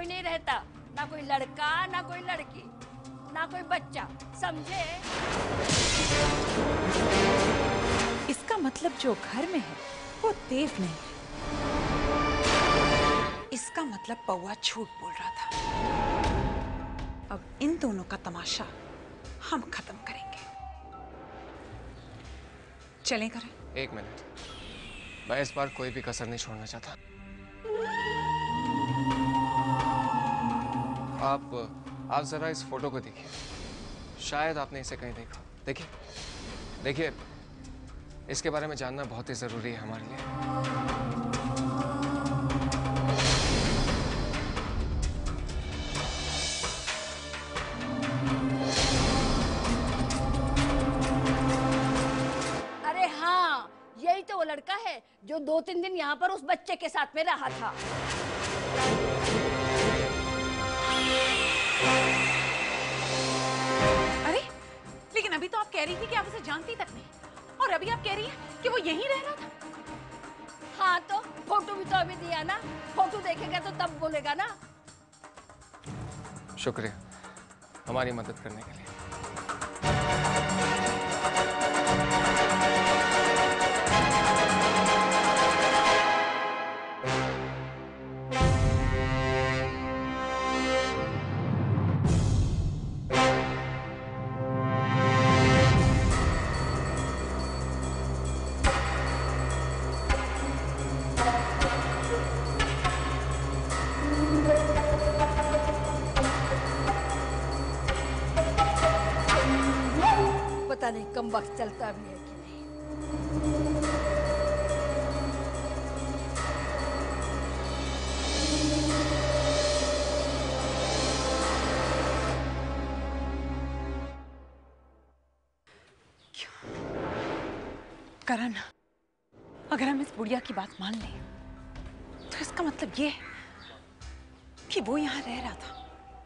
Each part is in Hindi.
कोई नहीं रहता, ना कोई लड़का, ना कोई लड़की, ना कोई बच्चा, समझे? इसका मतलब जो घर में है वो देव नहीं है। इसका मतलब पौआ झूठ बोल रहा था। अब इन दोनों का तमाशा हम खत्म करेंगे। चलें करें? एक मिनट, मैं इस बार कोई भी कसर नहीं छोड़ना चाहता। आप जरा इस फोटो को देखिए, शायद आपने इसे कहीं देखा। देखिए देखिए, इसके बारे में जानना बहुत ही जरूरी है हमारे लिए। अरे हाँ, यही तो वो लड़का है जो 2-3 दिन यहाँ पर उस बच्चे के साथ में रहा था। अरे लेकिन अभी तो आप कह रही थी कि आप उसे जानती तक नहीं, और अभी आप कह रही हैं कि वो यहीं रह रहा था। हाँ तो फोटो भी तो अभी दिया ना, फोटो देखेगा तो तब बोलेगा ना। शुक्रिया हमारी मदद करने के लिए। पता नहीं कम वक्त चलता भी है कि नहीं। करण, अगर हम इस बुढ़िया की बात मान लें तो इसका मतलब ये है कि वो यहाँ रह रहा था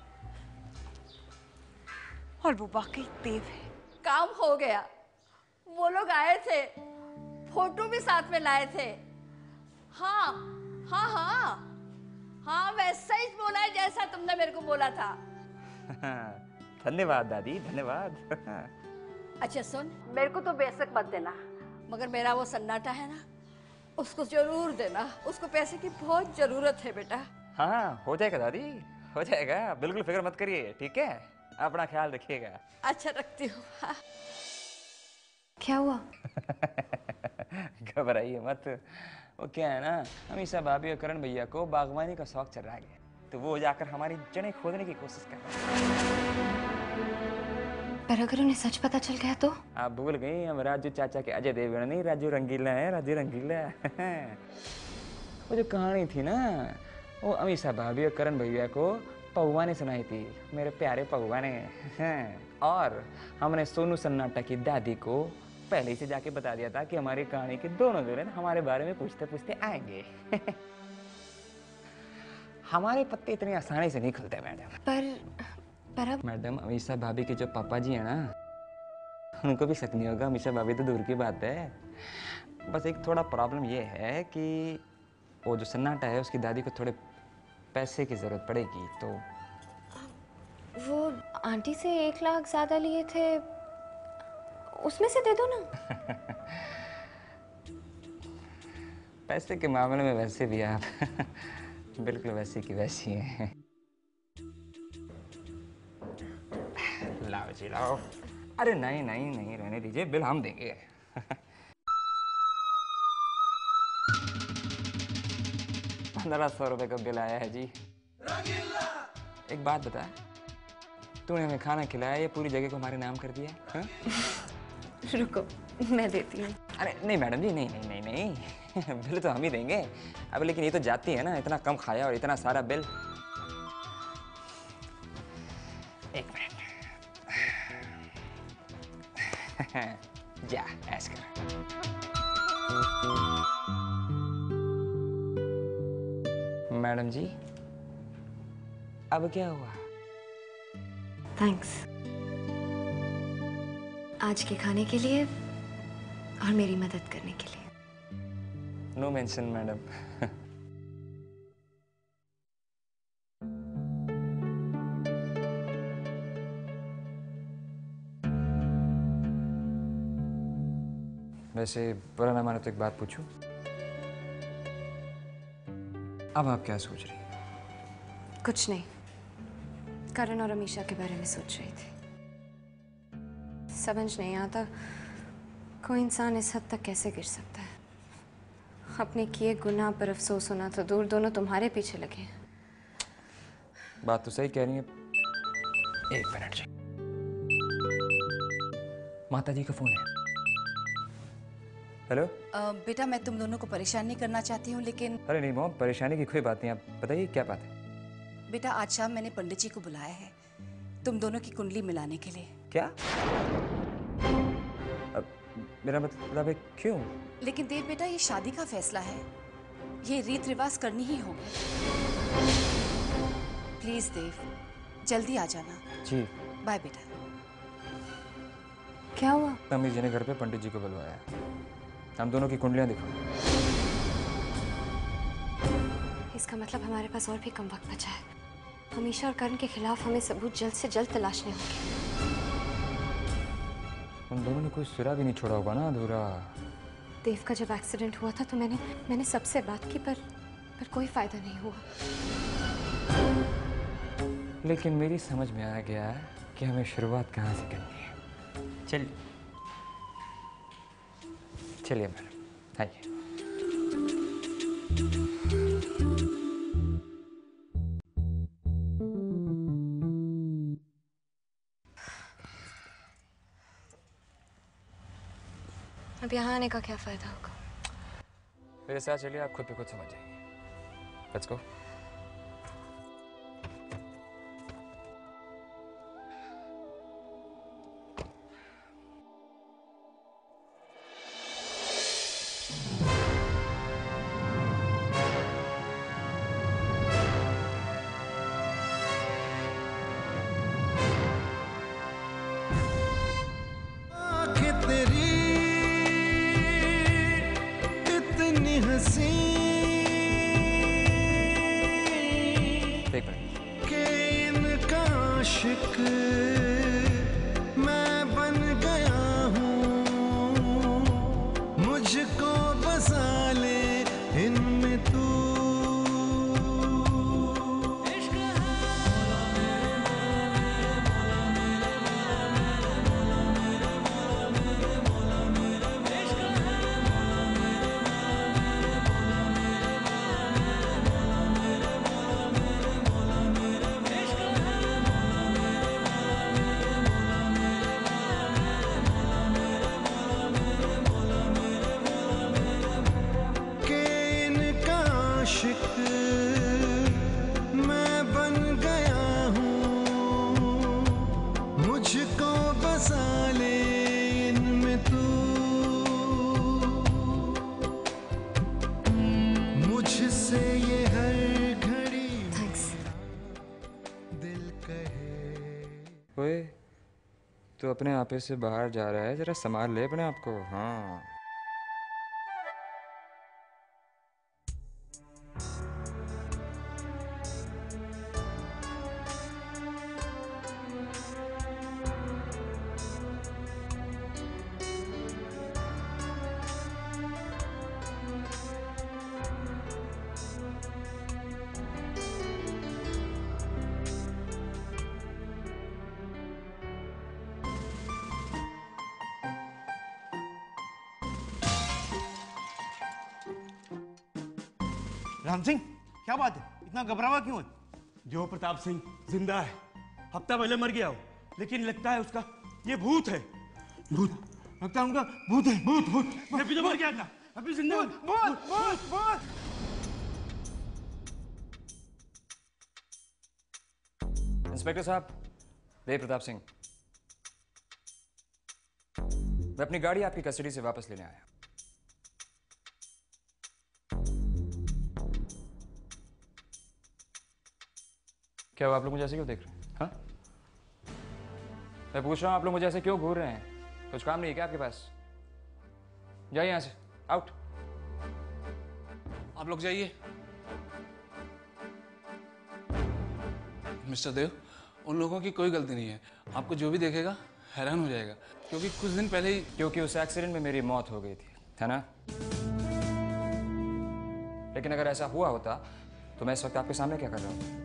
और वो वाकई देव है। काम हो गया, वो लोग आए थे, फोटो भी साथ में लाए थे। हाँ हाँ हाँ हाँ, वैसा ही बोला है जैसा तुमने मेरे को बोला था। धन्यवाद दादी, धन्यवाद। अच्छा सुन, मेरे को तो बेशक मत देना, मगर मेरा वो सन्नाटा है ना, उसको जरूर देना। उसको पैसे की बहुत जरूरत है बेटा। हाँ हो जाएगा दादी, हो जाएगा, बिल्कुल फिक्र मत करिए, ठीक है? अपना ख्याल रखिएगा। अच्छा रखती हूँ। हाँ। क्या हुआ? घबराइए मत। वो क्या है ना, हमेशा भाभी और करण भैया को बागवानी का शौक चल रहा है, तो वो जाकर हमारी जड़ें खोदने की कोशिश कर रहे हैं। पर अगर उन्हें सच पता चल गया तो? आप भूल गई, हम राजू चाचा के अजय देवगन नहीं, राजू रंगीला है, राजू रंगीला। वो जो कहानी थी ना, वो अमीषा भाभी और करण भैया को पौवा ने सुनाई थी, मेरे प्यारे पौवा ने। और हमने सोनू सन्नाटा की दादी को पहले ही से जाके बता दिया था कि हमारी कहानी के दोनों विलेन हमारे बारे में पूछते पूछते आएंगे। हमारे पत्ते इतनी आसानी से नहीं खुलते मैडम। पर अब मैडम, अमीषा भाभी के जो पापा जी हैं ना, उनको भी शक नहीं होगा। अमीषा भाभी तो दूर की बात है। बस एक थोड़ा प्रॉब्लम ये है कि वो जो सन्नाटा है उसकी दादी को थोड़े पैसे की जरूरत पड़ेगी, तो वो आंटी से 1 लाख ज्यादा लिए थे, उसमें से दे दो ना। पैसे के मामले में वैसे भी आप बिल्कुल वैसी की वैसी हैं। लाओ जी लाओ। अरे नहीं नहीं नहीं, रहने दीजिए, बिल हम देंगे। 1500 रुपए का बिल आया है जी। एक बात बता, तूने हमें खाना खिलाया या पूरी जगह को हमारे नाम कर दिया? हाँ? रुको मैं देती हूँ। अरे नहीं मैडम जी, नहीं नहीं नहीं नहीं, बिल तो हम ही देंगे। अब लेकिन ये तो जाती है ना, इतना कम खाया और इतना सारा बिल। एक मिनट। जा ऐश कर। मैडम जी अब क्या हुआ? थैंक्स आज के खाने के लिए और मेरी मदद करने के लिए। No mention madam. वैसे बुरा ना मानो तो एक बात पूछूं? अब आप क्या सोच रही हैं? कुछ नहीं, करण और अमीशा के बारे में सोच रही थी। समझ नहीं आता कोई इंसान इस हद तक कैसे गिर सकता है। अपने किए गुनाह पर अफसोस होना तो दूर, दोनों तुम्हारे पीछे लगे हैं। बात तो सही कह रही है। एक मिनट जी, माता जी का फोन है। हेलो। बेटा मैं तुम दोनों को परेशान नहीं करना चाहती हूँ, लेकिन अरे नहीं मॉम, परेशानी की कोई बात नहीं। आप बताइए क्या बात है। बेटा आज शाम मैंने पंडित जी को बुलाया है तुम दोनों की कुंडली मिलाने के लिए। क्या? अब मेरा मतलब है क्यों? लेकिन देव बेटा ये शादी का फैसला है, ये रीत रिवाज करनी ही होगी। प्लीज देव जल्दी आ जाना। जी। बाय बेटा। क्या हुआ? अम्मी जी ने घर पे पंडित जी को बुलवाया। हम दोनों की कुंडलियां दिखाओ। इसका मतलब हमारे पास और भी कम वक्त बचा है। अमीशा और करण के खिलाफ हमें सबूत जल्द से जल्द तलाशने होंगे। उन दोनों ने कोई सिरा भी नहीं छोड़ा होगा ना अधूरा। देव का जब एक्सीडेंट हुआ था तो मैंने सबसे बात की, पर कोई फायदा नहीं हुआ। लेकिन मेरी समझ में आ गया कि हमें शुरुआत कहाँ से करनी है। चलिए चलिए मैडम, आइए। अब यहाँ आने का क्या फायदा होगा? मेरे साथ चलिए, आप खुद पे खुद समझ जाएंगे। Let's go. मैं बन गया हूँ, मुझको बसा ले इनमें तू। मैं बन गया हूँ, मुझको बसा ले इनमें तू। मुझसे ये हर घड़ी दिल कहे। ओए, तू अपने आपे से बाहर जा रहा है, जरा संभाल ले अपने आप को। हाँ। राम सिंह, क्या बात है? इतना घबरावा क्यों है? जो प्रताप सिंह जिंदा है, हफ्ता पहले मर गया हो, लेकिन लगता है उसका ये भूत है। भूत? लगता है उनका भूत है। भूत भूत अभी तो मर गया था, अभी जिंदा। भूत भूत भूत। इंस्पेक्टर साहब, देव प्रताप सिंह, मैं अपनी गाड़ी आपकी कस्टडी से वापस लेने आया। क्या आप लोग मुझे ऐसे क्यों देख रहे हैं? हाँ, मैं पूछ रहा हूँ, आप लोग मुझे ऐसे क्यों घूर रहे हैं? कुछ काम नहीं है क्या आपके पास? जाइए यहाँ से, आउट। आप लोग जाइए। मिस्टर देव, उन लोगों की कोई गलती नहीं है। आपको जो भी देखेगा हैरान हो जाएगा, क्योंकि कुछ दिन पहले ही क्योंकि उस एक्सीडेंट में मेरी मौत हो गई थी। है ना? लेकिन अगर ऐसा हुआ होता तो मैं इस वक्त आपके सामने क्या कर रहा हूँ?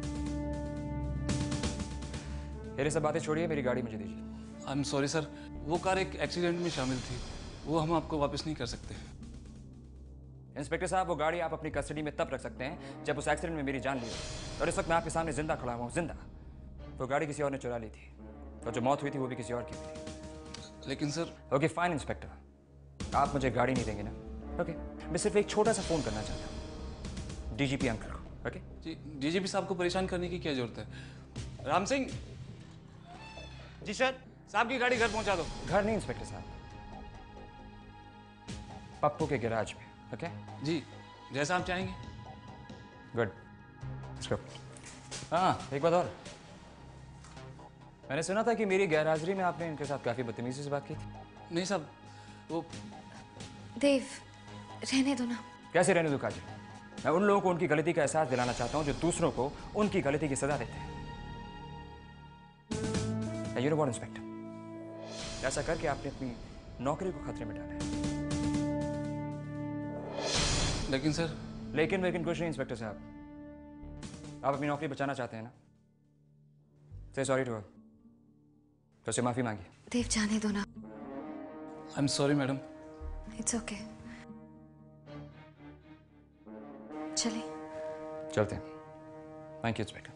ये सब बातें छोड़िए, मेरी गाड़ी मुझे दीजिए। आई एम सॉरी सर, वो कार एक एक्सीडेंट में शामिल थी, वो हम आपको वापस नहीं कर सकते। इंस्पेक्टर साहब, वो गाड़ी आप अपनी कस्टडी में तब रख सकते हैं जब उस एक्सीडेंट में मेरी जान ली हो। और इस वक्त मैं आपके सामने जिंदा खड़ा हुआ हूँ, जिंदा। वो गाड़ी किसी और ने चुरा ली थी और जो मौत हुई थी वो भी किसी और की हुई थी। लेकिन सर। ओके फाइन इंस्पेक्टर, आप मुझे गाड़ी नहीं देंगे ना? ओके, मैं सिर्फ एक छोटा सा फोन करना चाहता हूँ डीजीपी अंकल को। ओके जी, डीजीपी साहब को परेशान करने की क्या जरूरत है? राम सिंह। जी सर। साहब की गाड़ी घर पहुंचा दो। घर नहीं इंस्पेक्टर साहब, पप्पू के गैराज में। ओके जी, जैसा आप चाहेंगे। गुड। हाँ, एक बात और, मैंने सुना था कि मेरी गैरहाजिरी में आपने इनके साथ काफी बदतमीजी से बात की थी। नहीं साहब, वो देव, रहने दो ना। कैसे रहने दो काजल? मैं उन लोगों को उनकी गलती का एहसास दिलाना चाहता हूं जो दूसरों को उनकी गलती की सजा देते हैं। यू नो व्हाट इंस्पेक्टर, ऐसा करके आपने अपनी नौकरी को खतरे में डाला है। लेकिन सर। लेकिन कुछ नहीं इंस्पेक्टर साहब, आप अपनी नौकरी बचाना चाहते हैं ना? से सॉरी टू हर, तो उसे माफी मांगी। देव, जाने दो ना। I am sorry madam. It's okay, चले। चलते हैं। Thank you inspector.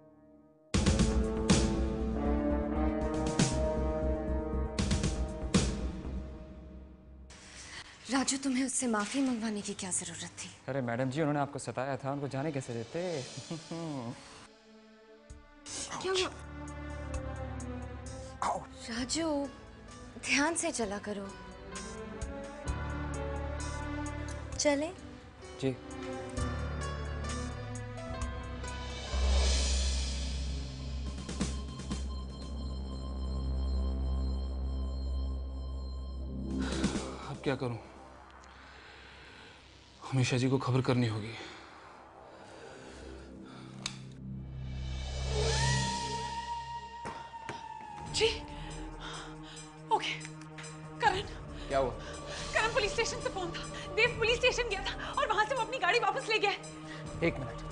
राजू, तुम्हें उससे माफी मंगवाने की क्या जरूरत थी? अरे मैडम जी, उन्होंने आपको सताया था, उनको जाने कैसे देते? क्या हुआ? राजू, ध्यान से चला करो। चले? जी। अब क्या करूं? हमेशा जी को खबर करनी होगी। जी, ओके। करण। क्या हुआ? करण, पुलिस स्टेशन से फोन था। देव पुलिस स्टेशन गया था और वहां से वो अपनी गाड़ी वापस ले गया है। एक मिनट।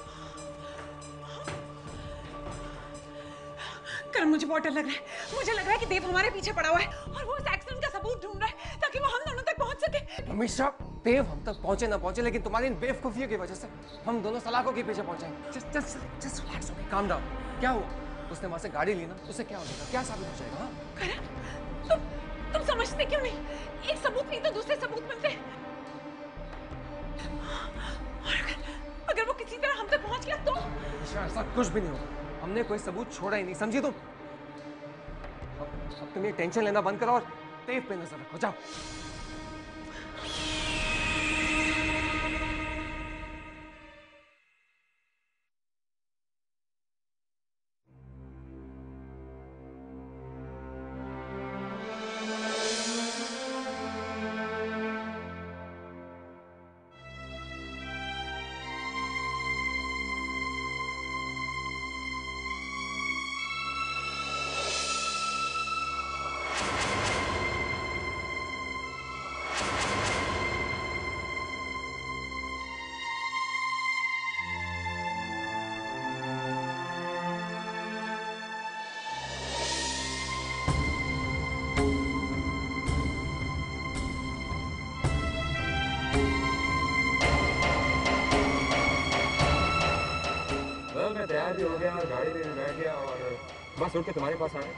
करण, मुझे बहुत डर लग रहा है। मुझे लग रहा है कि देव हमारे पीछे पड़ा हुआ है और वो उस एक्सीडेंट का सबूत ढूंढ रहा है ताकि वो हम दोनों तक पहुंच सके। हमेशा देव हम तक पहुंचे ना पहुंचे, लेकिन तुम्हारी इन बेवकूफियों की वजह से हम दोनों सलाखों के पीछे पहुंचेंगे। Just relax, okay, calm down. क्या हुआ? उसने वहां से गाड़ी ली ना, उससे क्या हो जाएगा? क्या साबित हो जाएगा? हाँ? करण, तुम समझते क्यों नहीं? एक सबूत नहीं तो दूसरे सबूत मिलते हैं। और अगर वो किसी तरह हम तक पहुंच गया तो? ऐसा कुछ भी नहीं होगा। हमने कोई सबूत छोड़ा ही नहीं, समझी तुम? अब तुम ये टेंशन लेना बंद करो और देव पे नजर रखो। जाओ। मैं तैयार भी हो गया और गाड़ी में बैठ गया और बस उठ के तुम्हारे पास आया।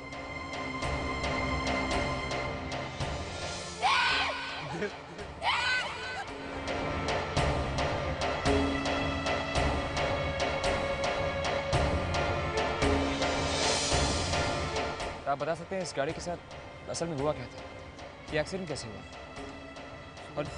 आप बता सकते हैं इस गाड़ी के साथ असल में हुआ क्या था? ये एक्सीडेंट कैसे हुआ? और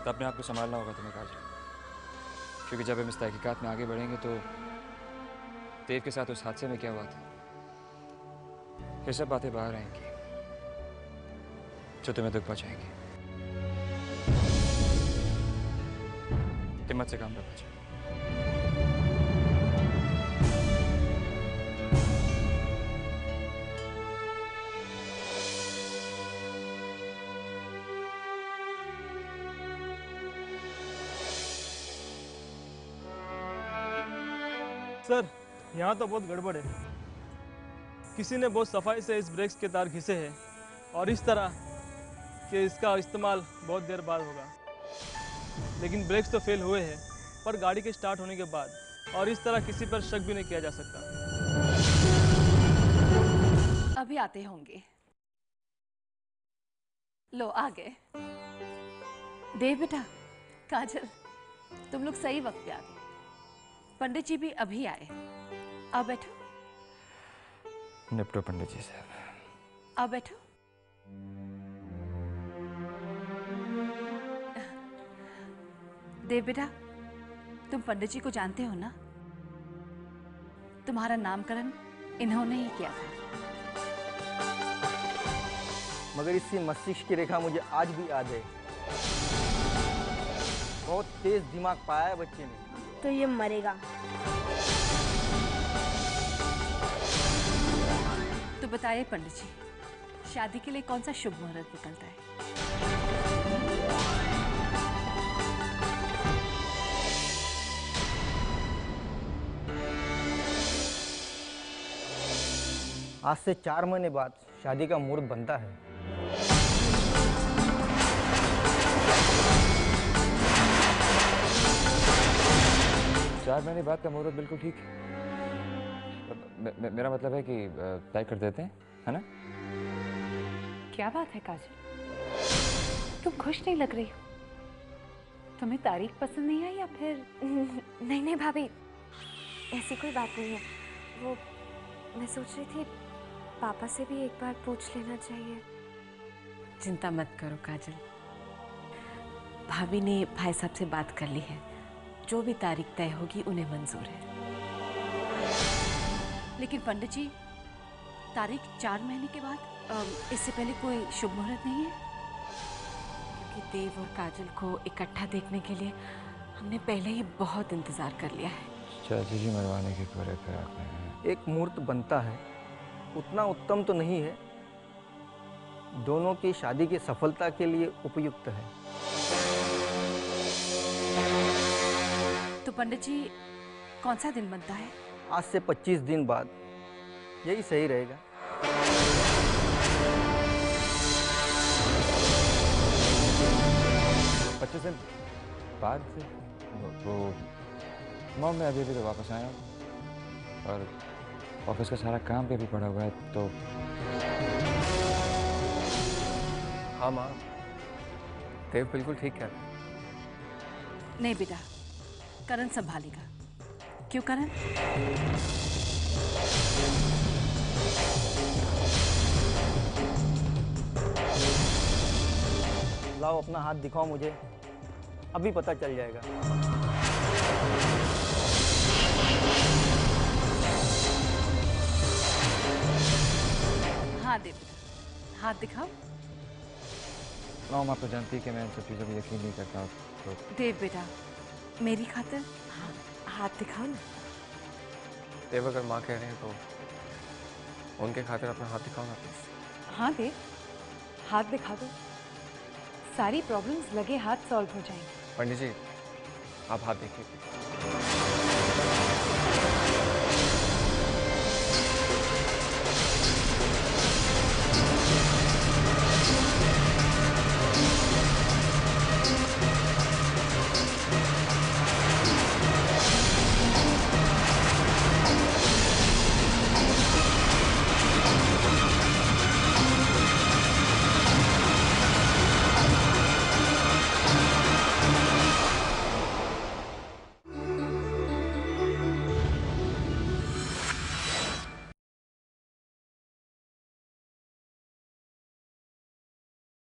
तो अपने आप को संभालना होगा तुम्हें काजल, क्योंकि जब हम इस तहकीकात में आगे बढ़ेंगे तो देव के साथ उस हादसे में क्या हुआ था, ये सब बातें बाहर आएंगी जो तुम्हें दुख पहुंचाएंगी। हिम्मत से काम करना चाहिए। सर, यहाँ तो बहुत गड़बड़ है। किसी ने बहुत सफाई से इस ब्रेक्स के तार घिसे हैं और इस तरह कि इसका इस्तेमाल बहुत देर बाद होगा। लेकिन ब्रेक्स तो फेल हुए हैं, पर गाड़ी के स्टार्ट होने के बाद, और इस तरह किसी पर शक भी नहीं किया जा सकता। अभी आते होंगे। लो आ गए। देव बेटा, काजल, तुम लोग सही वक्त पे आ गए। पंडित जी भी अभी आए। आओ बैठो। निपटो पंडित जी साहब। आओ बैठो। देव बेटा, तुम पंडित जी को जानते हो ना? तुम्हारा नामकरण इन्होंने ही किया था। मगर इसकी मस्तिष्क की रेखा मुझे आज भी याद है। बहुत तेज दिमाग पाया है बच्चे ने। तो ये मरेगा। तो बताइए पंडित जी, शादी के लिए कौन सा शुभ मुहूर्त निकलता है? आज से 4 महीने बाद शादी का मुहूर्त बनता है। चार महीने बाद का मुहूर्त बिल्कुल ठीक है। मेरा मतलब है कि तय कर देते हैं, है ना? क्या बात है काजल, तुम खुश नहीं लग रही हो? तुम्हें तारीख पसंद नहीं आई या फिर? नहीं नहीं भाभी, ऐसी कोई बात नहीं है। वो मैं सोच रही थी पापा से भी एक बार पूछ लेना चाहिए। चिंता मत करो काजल, भाभी ने भाई साहब से बात कर ली है। जो भी तारीख तय होगी उन्हें मंजूर है। लेकिन पंडित जी, तारीख 4 महीने के बाद, इससे पहले कोई शुभ मुहूर्त नहीं है? क्योंकि देव और काजल को इकट्ठा देखने के लिए हमने पहले ही बहुत इंतजार कर लिया है। चाची जी मरवाने के पूरे फिराक में हैं। एक मुहूर्त बनता है, उतना उत्तम तो नहीं है, दोनों की शादी की सफलता के लिए उपयुक्त है। तो पंडित जी, कौन सा दिन बनता है? आज से 25 दिन बाद, यही सही रहेगा। पच्चीस दिन बाद से तो मॉम, मैं अभी तो वापस आया हूँ और ऑफिस का सारा काम पे भी पड़ा हुआ है। तो हाँ माँ, देव बिल्कुल ठीक है। नहीं बेटा, करण संभालेगा। क्यों करण? लाओ अपना हाथ दिखाओ मुझे, अभी पता चल जाएगा। हाँ देव, हाथ दिखाओ। मॉम, आप तो जानती है कि मैं इन सब चीज़ों पर यकीन नहीं करता। तो देव बेटा, मेरी खातिर हाथ दिखाओ ना। देव, अगर माँ कह रहे हैं तो उनके खातिर अपना हाथ दिखाओ ना प्लीज। हाँ देव, हाथ दिखा दो, सारी प्रॉब्लम्स लगे हाथ सॉल्व हो जाएंगी। पंडित जी, आप हाथ देखिए।